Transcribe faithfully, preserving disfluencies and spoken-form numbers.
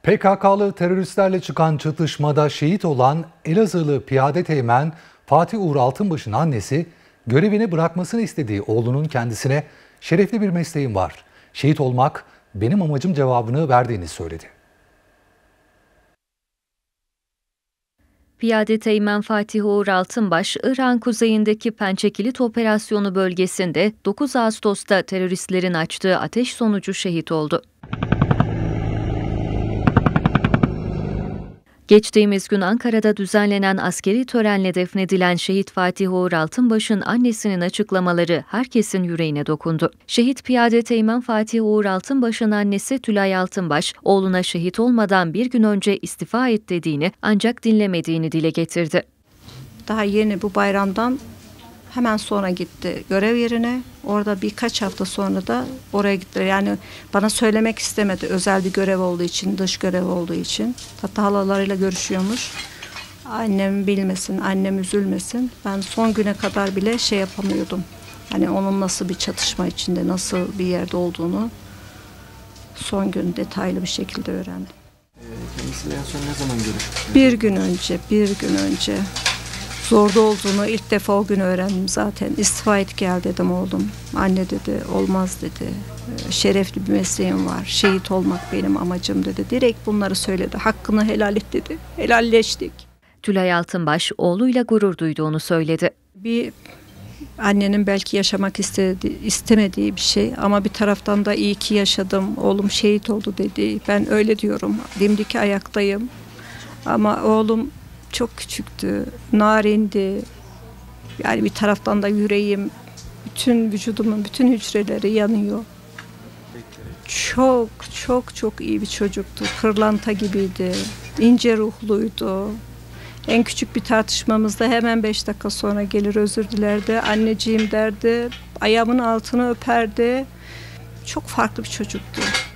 P K K'lı teröristlerle çıkan çatışmada şehit olan Elazığlı piyade teğmen Fatih Uğur Altınbaş'ın annesi görevini bırakmasını istediği oğlunun kendisine "Şerefli bir mesleğim var, şehit olmak benim amacım" cevabını verdiğini söyledi. Piyade Teğmen Fatih Uğur Altınbaş, İran kuzeyindeki Pençekilit Operasyonu bölgesinde dokuz Ağustos'ta teröristlerin açtığı ateş sonucu şehit oldu. Geçtiğimiz gün Ankara'da düzenlenen askeri törenle defnedilen şehit Fatih Uğur Altınbaş'ın annesinin açıklamaları herkesin yüreğine dokundu. Şehit Piyade Teğmen Fatih Uğur Altınbaş'ın annesi Tülay Altınbaş, oğluna şehit olmadan bir gün önce istifa et dediğini ancak dinlemediğini dile getirdi. Daha yeni bu bayramdan hemen sonra gitti görev yerine. Orada birkaç hafta sonra da oraya gittiler. Yani bana söylemek istemedi. Özel bir görev olduğu için, dış görev olduğu için. Hatta halalarıyla görüşüyormuş. Annem bilmesin, annem üzülmesin. Ben son güne kadar bile şey yapamıyordum. Hani onun nasıl bir çatışma içinde, nasıl bir yerde olduğunu son gün detaylı bir şekilde öğrendim. Kendisiyle en son ne zaman görüştünüz? Bir gün önce, bir gün önce. Zorda olduğunu ilk defa o gün öğrendim zaten. İstifa et gel dedim oğlum. Anne dedi, olmaz dedi. Şerefli bir mesleğim var. Şehit olmak benim amacım dedi. Direkt bunları söyledi. Hakkını helal et dedi. Helalleştik. Tülay Altınbaş oğluyla gurur duyduğunu söyledi. Bir annenin belki yaşamak istedi, istemediği bir şey ama bir taraftan da iyi ki yaşadım. Oğlum şehit oldu dedi. Ben öyle diyorum. Dimdik ayaktayım. Ama oğlum çok küçüktü, narindi. Yani bir taraftan da yüreğim, bütün vücudumun bütün hücreleri yanıyor. Çok çok çok iyi bir çocuktu. Pırlanta gibiydi. İnce ruhluydu. En küçük bir tartışmamızda hemen beş dakika sonra gelir özür dilerdi. Anneciğim derdi. Ayağımın altını öperdi. Çok farklı bir çocuktu.